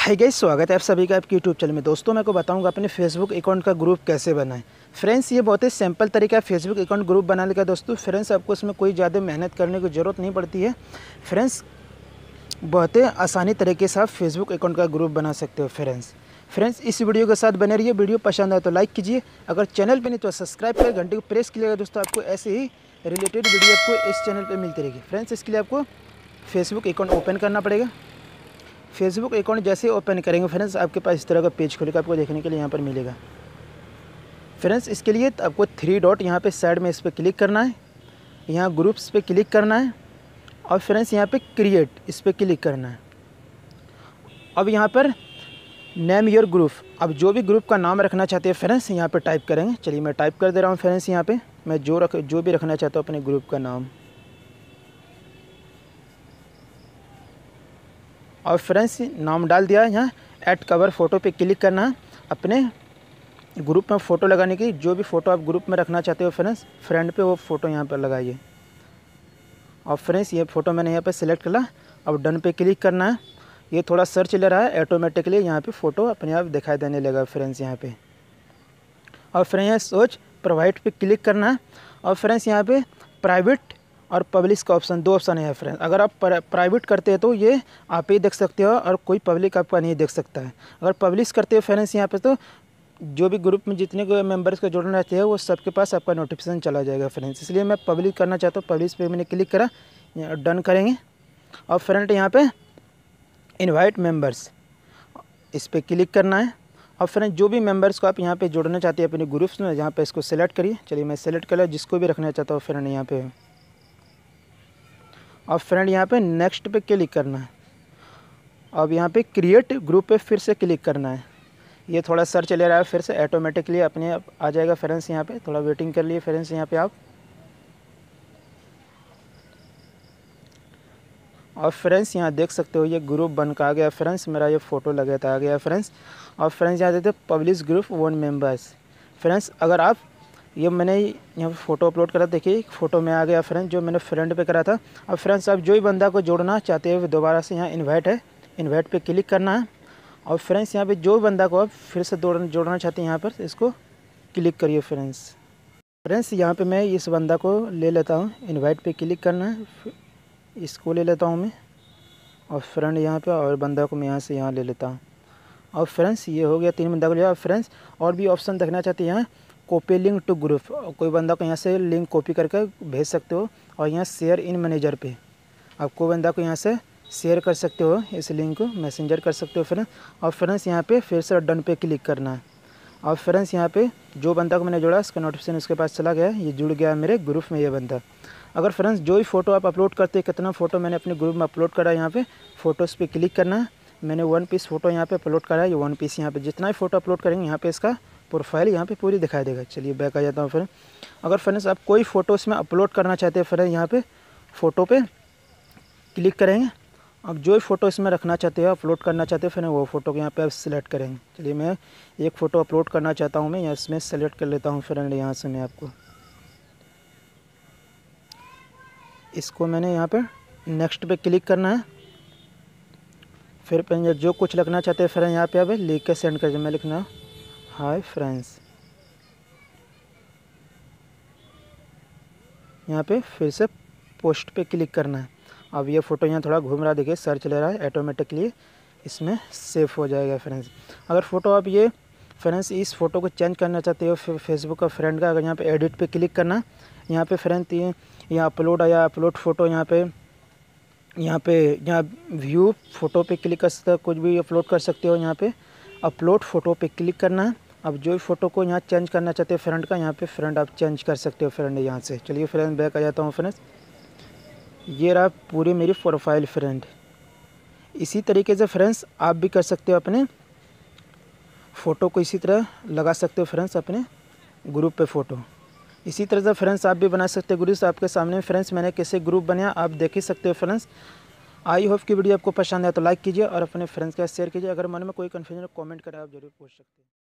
Hi guys, स्वागत है आप सभी का आपके यूट्यूब चैनल में। दोस्तों मैं को बताऊंगा अपने फेसबुक अकाउंट का ग्रुप कैसे बनाएं। फ्रेंड्स ये बहुत ही सिंपल तरीका है फेसबुक अकाउंट ग्रुप बनाने का। दोस्तों फ्रेंड्स आपको इसमें कोई ज़्यादा मेहनत करने की ज़रूरत नहीं पड़ती है। फ्रेंड्स बहुत ही आसानी तरीके से आप फेसबुक अकाउंट का ग्रुप बना सकते हो। फ्रेंड्स इस वीडियो के साथ बने रहिए। वीडियो पसंद आए तो लाइक कीजिए, अगर चैनल पर नहीं तो सब्सक्राइब कर घंटे को प्रेस कीजिएगा। दोस्तों आपको ऐसे ही रिलेटेड वीडियो आपको इस चैनल पर मिलती रहेगी। फ्रेंड्स इसके लिए आपको फेसबुक अकाउंट ओपन करना पड़ेगा। फेसबुक अकाउंट जैसे ओपन करेंगे फ्रेंड्स आपके पास इस तरह का पेज खुलेगा, आपको देखने के लिए यहाँ पर मिलेगा। फ्रेंड्स इसके लिए आपको 3 डॉट यहाँ पे साइड में इस पर क्लिक करना है, यहाँ ग्रुप्स पे क्लिक करना है और फ्रेंड्स यहाँ पे क्रिएट इस पर क्लिक करना है। अब यहाँ पर नेम योर ग्रुप, अब जो भी ग्रुप का नाम रखना चाहते हैं फ्रेंड्स यहाँ पर टाइप करेंगे। चलिए मैं टाइप कर दे रहा हूँ फ्रेंड्स। यहाँ पर मैं जो भी रखना चाहता हूँ अपने ग्रुप का नाम। और फ्रेंड्स नाम डाल दिया। यहाँ ऐड कवर फ़ोटो पे क्लिक करना है। अपने ग्रुप में फ़ोटो लगाने की जो भी फ़ोटो आप ग्रुप में रखना चाहते हो फ्रेंड्स फ्रेंड पे वो फ़ोटो यहाँ पर लगाइए। और फ्रेंड्स ये फ़ोटो मैंने यहाँ पर सिलेक्ट करा। अब डन पे क्लिक करना है। ये थोड़ा सर्च ले रहा है, ऑटोमेटिकली यहाँ पे फ़ोटो अपने आप दिखाई देने लगा फ्रेंड्स यहाँ पे। और फ्रेंड्स यहाँ सोच प्रोवाइड पे क्लिक करना है। और फ्रेंड्स यहाँ पे प्राइवेट और पब्लिक का ऑप्शन, 2 ऑप्शन है फ्रेंड्स। अगर आप प्राइवेट करते हैं तो ये आप ही देख सकते हो और कोई पब्लिक आपका नहीं देख सकता है। अगर पब्लिश करते हो फ्रेंड्स यहाँ पे तो जो भी ग्रुप में जितने को मेंबर्स को जोड़ना रहते हैं वो सबके पास आपका नोटिफिकेशन चला जाएगा फ्रेंड्स। इसलिए मैं पब्लिक करना चाहता हूँ। पब्लिश पे मैंने क्लिक करा, डन करेंगे। और फ्रेंड यहाँ पे इनवाइट मेम्बर्स इस पर क्लिक करना है। और फ्रेंड जो भी मेंबर्स को आप यहाँ पे जोड़ना चाहते हैं अपने ग्रुप्स में, यहाँ पे इसको सेलेक्ट करिए। चलिए मैं सेलेक्ट कर लिया, जिसको भी रखना चाहता हूँ फ्रेंड यहाँ पे। और फ्रेंड यहाँ पे नेक्स्ट पे क्लिक करना है। अब यहाँ पे क्रिएट ग्रुप पे फिर से क्लिक करना है। ये थोड़ा सर्च ले रहा है, फिर से ऑटोमेटिकली अपने आप आ जाएगा फ्रेंड्स। यहाँ पे थोड़ा वेटिंग कर लिए फ्रेंड्स यहाँ पे आप। और फ्रेंड्स यहाँ देख सकते हो ये ग्रुप बन का आ गया फ्रेंड्स। मेरा ये फ़ोटो लगे था आ गया फ्रेंड्स। और फ्रेंड्स यहाँ देते पब्लिश ग्रुप 1 मेंबर्स। फ्रेंड्स अगर आप ये मैंने यहाँ पे फ़ोटो अपलोड करा, देखिए फ़ोटो में आ गया फ्रेंड्स जो मैंने फ्रेंड पे करा था। अब फ्रेंड्स आप जो भी बंदा को जोड़ना चाहते हैं दोबारा से यहाँ इनवाइट है, इनवाइट पे क्लिक करना है। और फ्रेंड्स यहाँ पे जो बंदा को आप फिर से जोड़ना चाहते हैं यहाँ पर इसको क्लिक करिए फ्रेंड्स यहाँ पे मैं इस बंदा को ले लेता हूँ, इन्वाइट पे क्लिक करना है, इसको ले लेता हूँ मैं। और फ्रेंड यहाँ पर और बंदा को मैं यहाँ से यहाँ ले लेता हूँ। और फ्रेंड्स ये हो गया 3 बंदा को लिया। फ्रेंड्स और भी ऑप्शन देखना चाहते हैं यहाँ कॉपी लिंक टू ग्रुप, कोई बंदा को यहाँ से लिंक कॉपी करके भेज सकते हो। और यहाँ शेयर इन मैनेजर पे आप कोई बंदा को यहाँ से शेयर कर सकते हो, इस लिंक को मैसेंजर कर सकते हो फ्रेंड्स। और फ्रेंड्स यहाँ पे फिर से डन पे क्लिक करना है। और फ्रेंड्स यहाँ पे जो बंदा को मैंने जोड़ा उसका नोटिफिकेशन उसके पास चला गया, ये जुड़ गया मेरे ग्रुप में ये बंदा। अगर फ्रेंड्स जो भी फ़ोटो आप अपलोड करते हैं, कितना फ़ोटो मैंने अपने ग्रुप में अपलोड करा, यहाँ पे फ़ोटोज़ पे क्लिक करना है। मैंने 1 पीस फ़ोटो यहाँ पे अपलोड करा है, ये 1 पीस यहाँ पे जितना भी फ़ोटो अपलोड करेंगे यहाँ पे इसका प्रोफाइल यहाँ पे पूरी दिखाई देगा। चलिए बैक आ जाता हूँ फ्रेंड। अगर फ्रेंड्स आप कोई फ़ोटो इसमें अपलोड करना चाहते हैं फ्रेंड यहाँ पे फ़ोटो पे क्लिक करेंगे। अब जो भी फ़ोटो इसमें रखना चाहते हो अपलोड करना चाहते हैं फ्रेंड वो फ़ोटो को यहाँ पे आप सिलेक्ट करेंगे। चलिए मैं एक फ़ोटो अपलोड करना चाहता हूँ, मैं यहाँ इसमें सेलेक्ट कर लेता हूँ फ्रेंड। यहाँ से मैं आपको इसको मैंने यहाँ पर नेक्स्ट पे क्लिक करना है। फिर जो कुछ लिखना चाहते हैं फ्रेंड यहाँ पे आप लिख के सेंड कर। मैं लिखना हाय फ्रेंड्स, यहाँ पे फिर से पोस्ट पे क्लिक करना है। अब ये फ़ोटो यहाँ थोड़ा घूम रहा है, देखिए सर्च ले रहा है, ऑटोमेटिकली इसमें सेव हो जाएगा फ्रेंड्स। अगर फ़ोटो आप ये फ्रेंड्स इस फ़ोटो को चेंज करना चाहते हो फेसबुक का फ्रेंड का, अगर यहाँ पे एडिट पे क्लिक करना, यहाँ पे फ्रेंड यहाँ अपलोड आया, अपलोड फ़ोटो यहाँ व्यू फ़ोटो पे क्लिक कर सकते हो, कुछ भी अपलोड कर सकते हो। यहाँ पे अपलोड फ़ोटो पे क्लिक करना है। अब जो भी फ़ोटो को यहाँ चेंज करना चाहते हो फ्रेंड का, यहाँ पे फ्रेंड आप चेंज कर सकते हो फ्रेंड यहाँ से। चलिए फ्रेंड बैक आ जाता हूँ फ्रेंड्स। ये रहा पूरी मेरी प्रोफाइल फ्रेंड। इसी तरीके से फ्रेंड्स आप भी कर सकते हो, अपने फ़ोटो को इसी तरह लगा सकते हो फ्रेंड्स अपने ग्रुप पे फ़ोटो। इसी तरह से फ्रेंड्स आप भी बना सकते हो ग्रुप। आपके सामने फ्रेंड्स मैंने कैसे ग्रुप बनाया आप देख ही सकते हो फ्रेंड्स। आई होप की वीडियो आपको पसंद आए तो लाइक कीजिए और अपने फ्रेंड्स के साथ शेयर कीजिए। अगर मन में कोई कन्फ्यूजन कमेंट करें आप जरूर पूछ सकते हैं।